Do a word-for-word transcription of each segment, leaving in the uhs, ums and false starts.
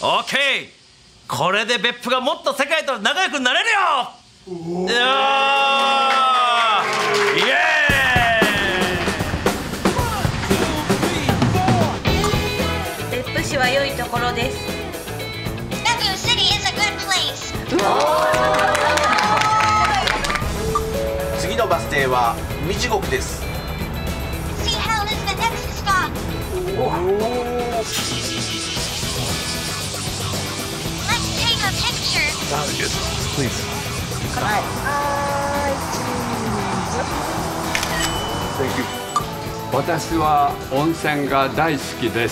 オッケー、これで別府がもっと世界と仲良くなれるよ。いやー、イエーイ。別府市は良いところです。 Naku City is a good place. 次のバス停は海地獄です。 See how is the next stop. Let's take a picture. Sounds good. Please. Thank you. 私は温泉が大好きです。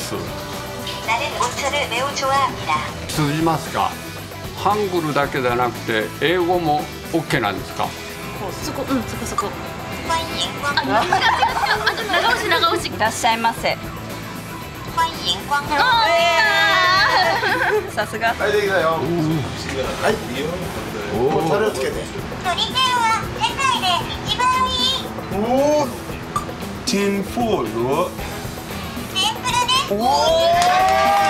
通じますか？ハングルだけじゃなくて英語も OK なんですか？ そこ、うん、そこそこ。 欢迎光あ、違う違う違う。あと長押し長押し。いらっしゃいませ。 欢迎光臨。 さすが。 はい、できたよ。はい。おお、タレをつけて。 鳥天は世界で一番いい。 おお、ティンフォール。 天ぷらです。 おお。